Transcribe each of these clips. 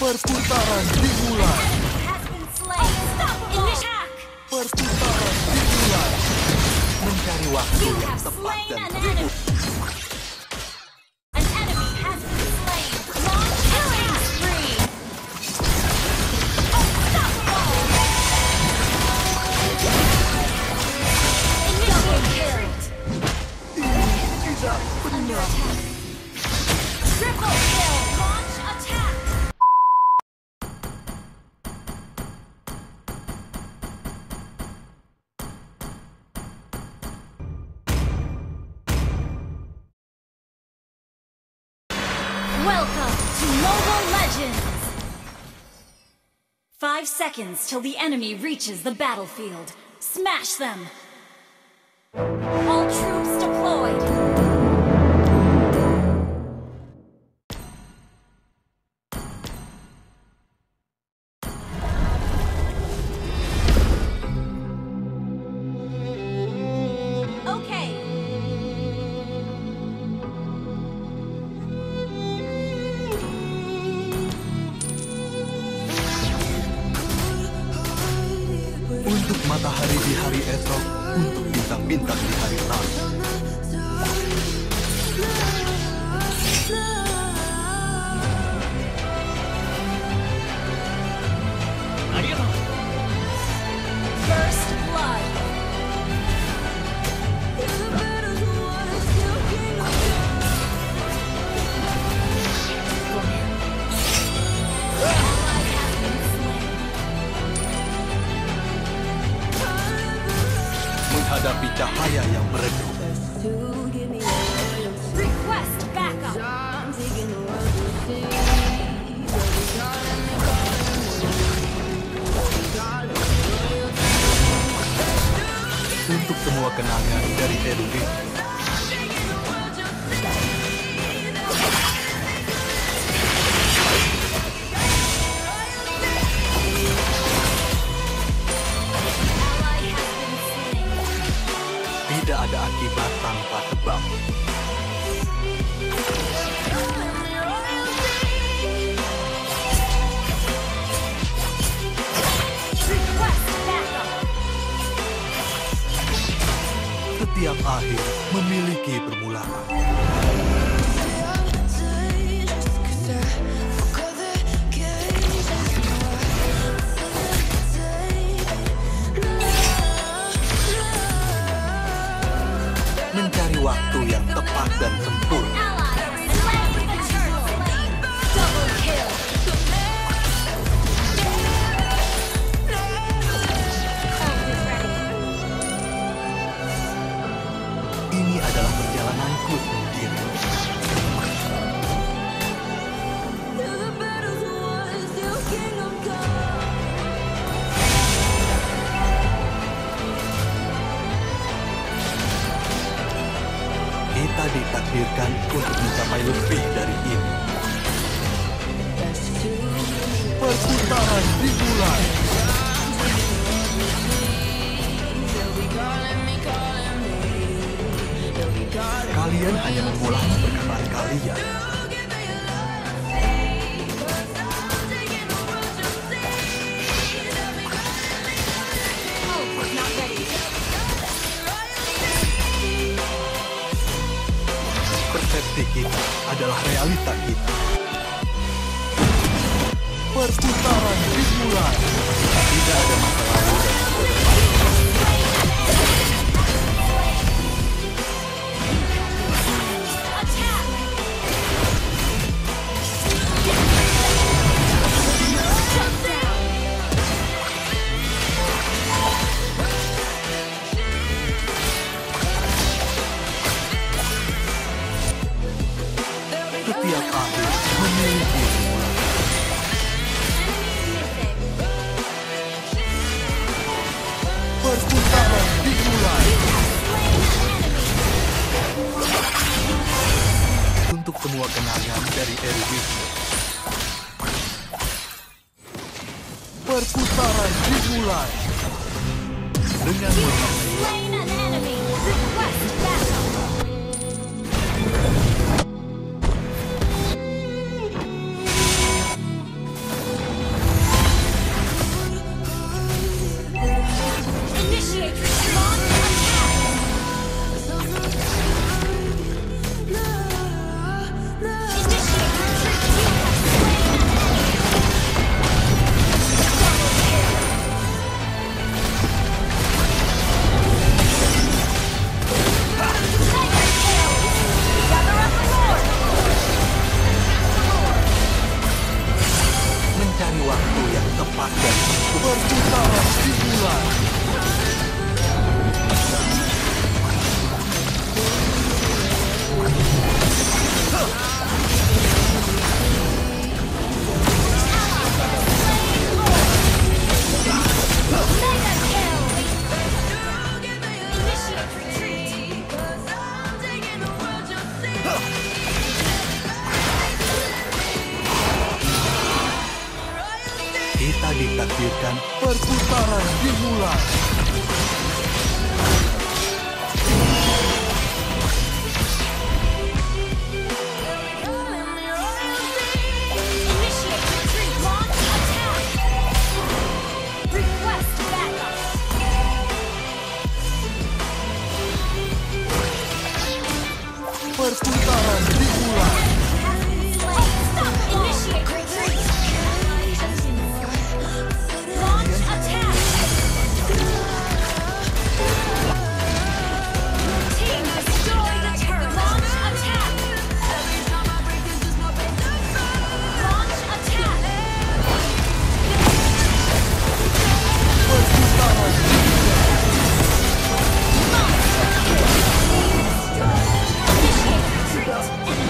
Perputaran dimulai. Perputaran dimulai. Mencari waktu yang tepat dan tepat. Welcome to Mobile Legends! 5 seconds till the enemy reaches the battlefield. Smash them! All troops deployed! Untuk matahari di hari esok, untuk bintang-bintang di hari Rabu. First blood! Menghadapi cahaya yang meredup. Request backup! Untuk semua kenangan dari Edwin. Tidak ada akibat tanpa sebab. Request backup! Setiap akhir memiliki permulaan. Mencari waktu yang tepat dan sempurna. Double kill! Ini adalah perjalananku sendiri. Kita ditakdirkan untuk mencapai lebih dari ini. Perputaran dimulai. Kalian hanya mengulangi perkataan kalian. Persepsi kita adalah realita kita. Perputaran dimulai. Tidak ada masa lalu dan masa depan. Setiap akhir memiliki permulaan. takdirkan perputaran dimulai. Initiate retreat. Launch attack. Request backup. Perputaran dimulai. Initiate retreat. Launch attack. Team destroy the turret. Launch attack. Launch attack. Perputaran Initiate retreat.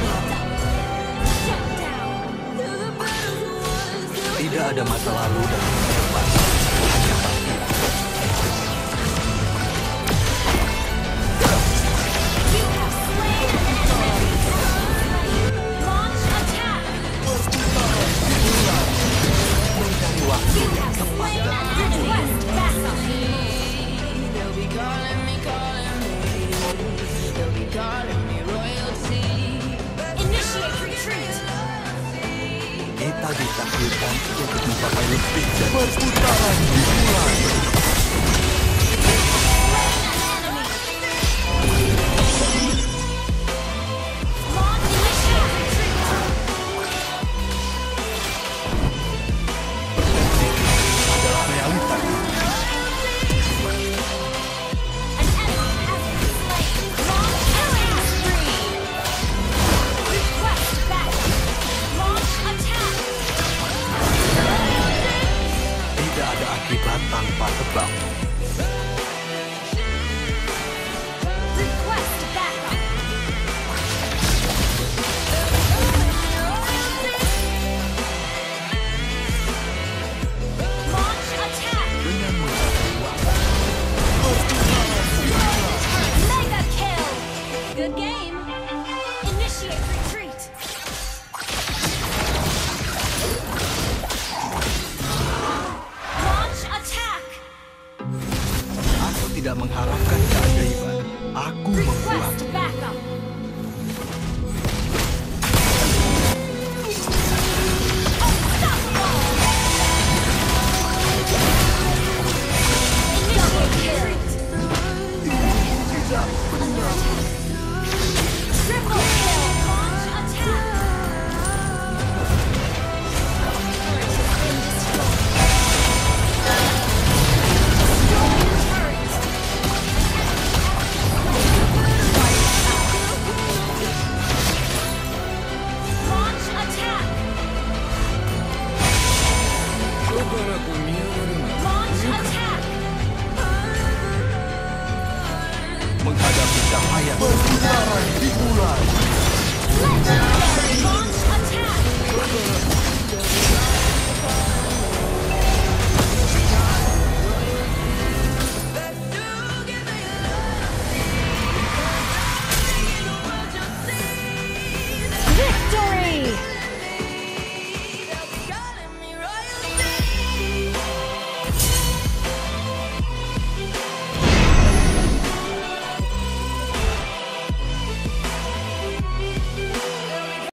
Shut down. tidak ada masa lalu dan masa depan. Hanya pasti. You have slain an enemy. Launch attack. Perputaran dimulai. Mencari waktu You yang have tepat slain dan an enemy. Request backup. They'll be calling me royalty. Initiate retreat. kita ditakdirkan untuk mencapai lebih dari perputaran dimulai. Launch initiate retreat. Adalah realita. An enemy has been slain. Launch killing spree. Request backup. Launch attack. Tidak ada akibat tanpa sebab. Request backup. Launch attack. Dengan mengatur waktu. Mega kill. Good game. Initiate retreat. Launch attack. Aku tidak mengharapkan keajaiban. Aku membuat. Request backup. Unstoppable. Initiate retreat. Triple kill. Launch attack. Turret has been destroyed. Destroyed turret. Launch attack. Launch attack. Menghadapi cahaya perputaran dimulai. Legendary. Launch attack.